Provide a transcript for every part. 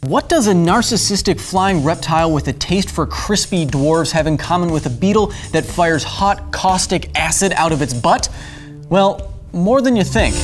What does a narcissistic flying reptile with a taste for crispy dwarves have in common with a beetle that fires hot caustic acid out of its butt? Well, more than you think.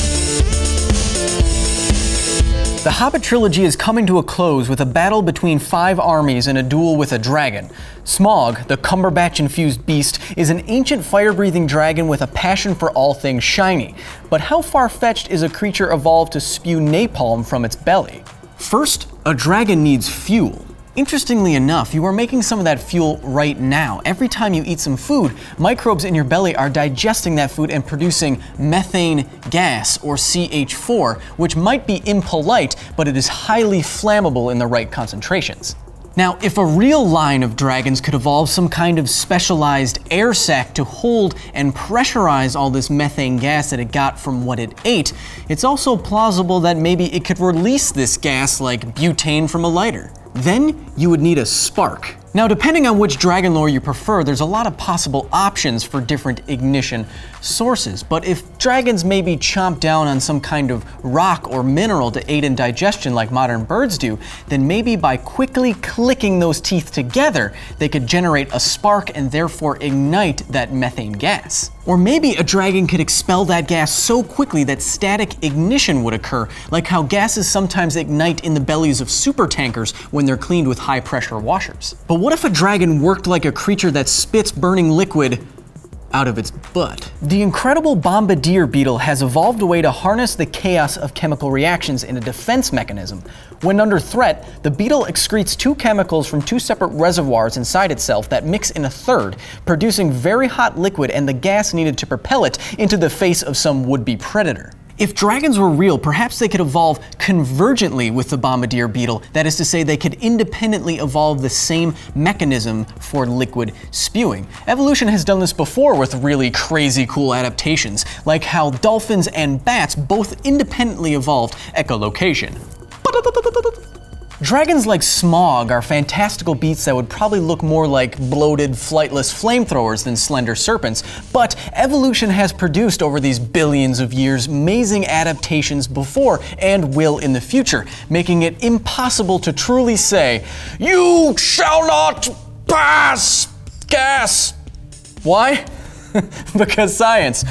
The Hobbit trilogy is coming to a close with a battle between 5 armies and a duel with a dragon. Smaug, the Cumberbatch-infused beast, is an ancient fire-breathing dragon with a passion for all things shiny. But how far-fetched is a creature evolved to spew napalm from its belly? First, a dragon needs fuel. Interestingly enough, you are making some of that fuel right now. Every time you eat some food, microbes in your belly are digesting that food and producing methane gas, or CH4, which might be impolite, but it is highly flammable in the right concentrations. Now, if a real line of dragons could evolve some kind of specialized air sac to hold and pressurize all this methane gas that it got from what it ate, it's also plausible that maybe it could release this gas like butane from a lighter. Then you would need a spark. Now, depending on which dragon lore you prefer, there's a lot of possible options for different ignition sources. But if dragons maybe chomp down on some kind of rock or mineral to aid in digestion like modern birds do, then maybe by quickly clicking those teeth together, they could generate a spark and therefore ignite that methane gas. Or maybe a dragon could expel that gas so quickly that static ignition would occur, like how gases sometimes ignite in the bellies of supertankers when they're cleaned with high-pressure washers. But what if a dragon worked like a creature that spits burning liquid out of its butt? The incredible bombardier beetle has evolved a way to harness the chaos of chemical reactions in a defense mechanism. When under threat, the beetle excretes 2 chemicals from 2 separate reservoirs inside itself that mix in a third, producing very hot liquid and the gas needed to propel it into the face of some would-be predator. If dragons were real, perhaps they could evolve convergently with the bombardier beetle. That is to say, they could independently evolve the same mechanism for liquid spewing. Evolution has done this before with really crazy cool adaptations, like how dolphins and bats both independently evolved echolocation. Dragons like Smaug are fantastical beasts that would probably look more like bloated, flightless flamethrowers than slender serpents, but evolution has produced over these billions of years amazing adaptations before and will in the future, making it impossible to truly say, "You shall not pass gas." Why? Because science.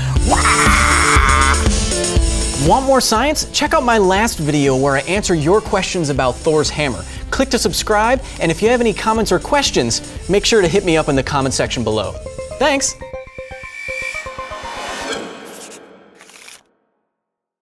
Want more science? Check out my last video where I answer your questions about Thor's hammer. Click to subscribe, and if you have any comments or questions, make sure to hit me up in the comment section below. Thanks!